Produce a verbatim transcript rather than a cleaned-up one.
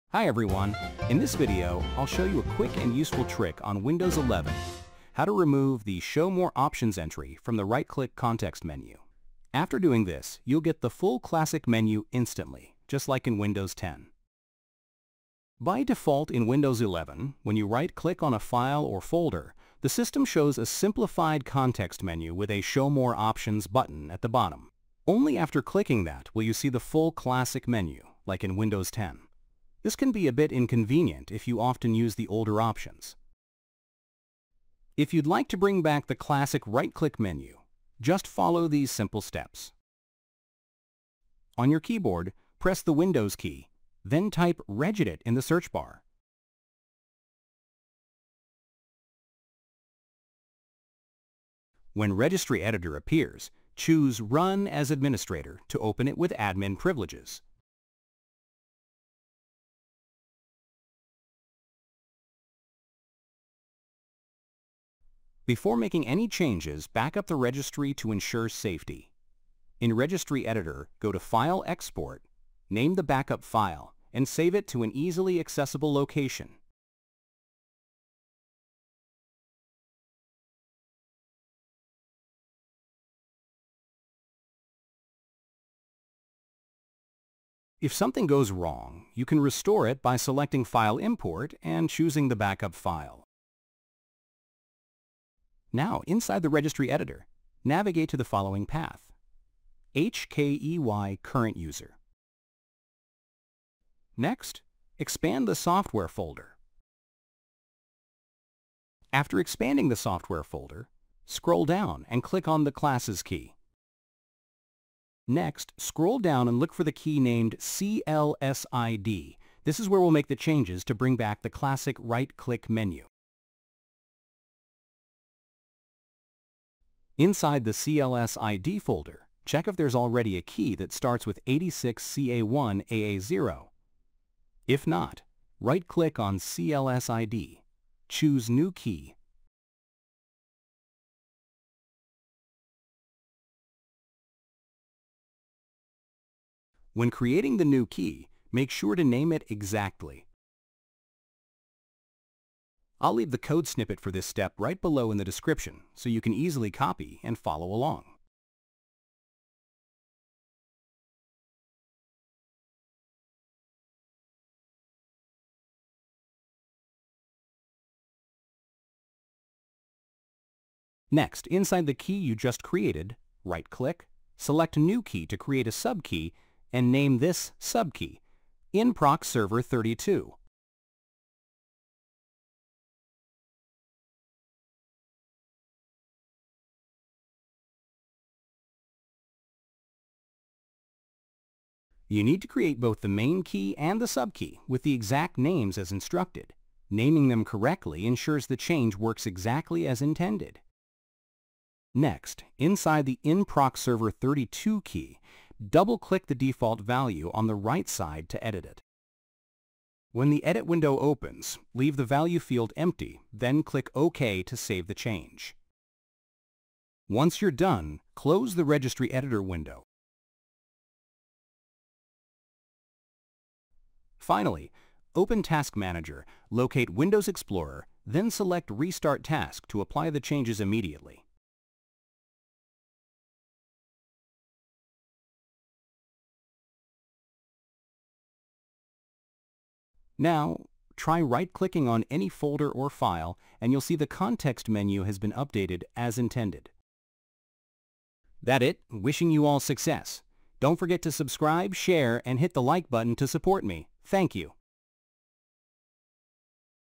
Hi everyone! In this video, I'll show you a quick and useful trick on Windows eleven, how to remove the Show More Options entry from the right-click context menu. After doing this, you'll get the full classic menu instantly, just like in Windows ten. By default in Windows eleven, when you right-click on a file or folder, the system shows a simplified context menu with a Show More Options button at the bottom. Only after clicking that will you see the full classic menu, like in Windows ten. This can be a bit inconvenient if you often use the older options. If you'd like to bring back the classic right-click menu, just follow these simple steps. On your keyboard, press the Windows key, then type Regedit in the search bar. When Registry Editor appears, choose Run as Administrator to open it with admin privileges. Before making any changes, back up the registry to ensure safety. In Registry Editor, go to File Export, name the backup file, and save it to an easily accessible location. If something goes wrong, you can restore it by selecting File Import and choosing the backup file. Now, inside the Registry Editor, navigate to the following path: H K E Y Current User. Next, expand the Software folder. After expanding the Software folder, scroll down and click on the Classes key. Next, scroll down and look for the key named C L S I D. This is where we'll make the changes to bring back the classic right-click menu. Inside the C L S I D folder, check if there's already a key that starts with eighty-six C A one A A zero. If not, right-click on C L S I D, choose New Key. When creating the new key, make sure to name it exactly. I'll leave the code snippet for this step right below in the description so you can easily copy and follow along. Next, inside the key you just created, right-click, select New Key to create a subkey, and name this subkey, inproc server thirty-two. You need to create both the main key and the subkey with the exact names as instructed. Naming them correctly ensures the change works exactly as intended. Next, inside the inproc server thirty-two key, double-click the default value on the right side to edit it. When the edit window opens, leave the value field empty, then click OK to save the change. Once you're done, close the Registry Editor window. Finally, open Task Manager, locate Windows Explorer, then select Restart Task to apply the changes immediately. Now, try right-clicking on any folder or file, and you'll see the context menu has been updated as intended. That's it. Wishing you all success. Don't forget to subscribe, share, and hit the like button to support me. Thank you.